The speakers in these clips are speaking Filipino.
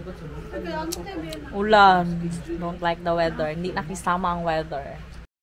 Ulan. Don't like the weather. Hindi nakisama ang weather.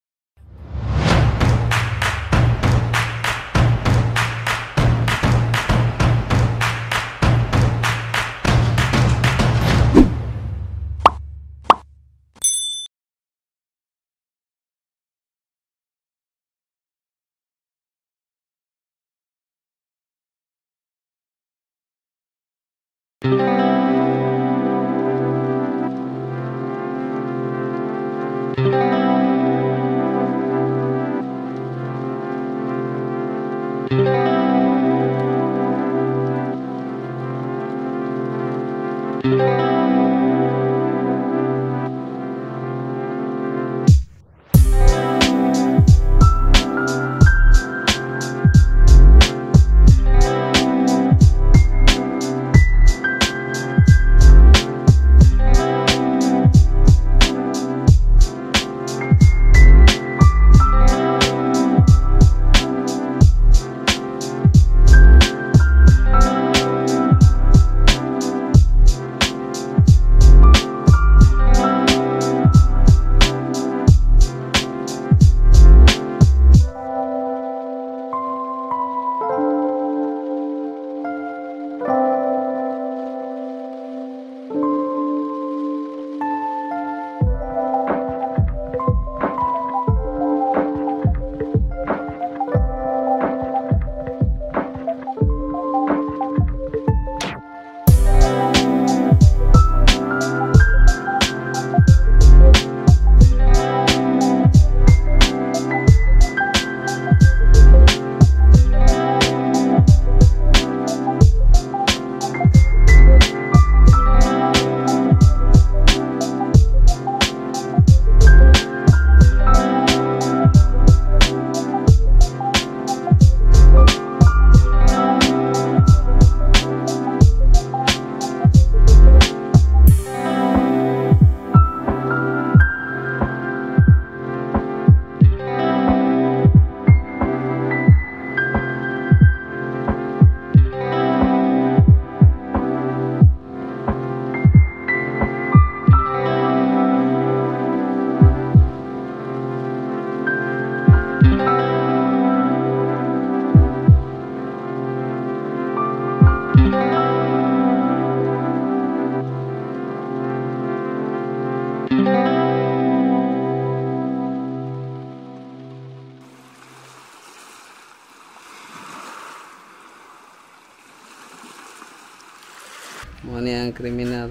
Ano yung kriminal?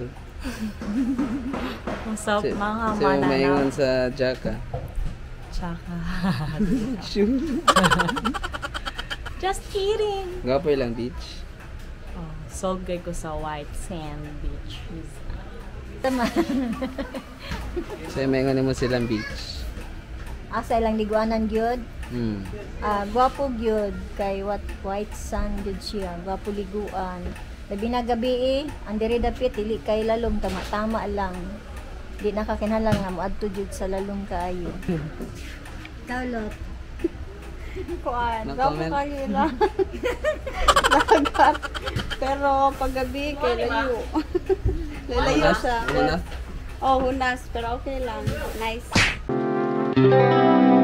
Masap mga mananaw. mananaw. Maingon sa Jakka. Jakka. Just kidding. Gapoy lang beach. Oh, sogay ko sa white sand beach. Tama. So maingon mo silang beach. Asa ilang liguanan gyud. Gwapo gyud kay white sand gyud siya. Gwapo liguan. Labi na gabi ang diri dapit dili kay lalom tama lang. Di nakakinahanglan nga moadto jud sa lalom kaayo. Tawlot. Kuan, gamo kayo lang. Dagat. Pero paggabi kay layo. Lalayo siya. Hunas? Oh, hunas pero okay lang. Nice.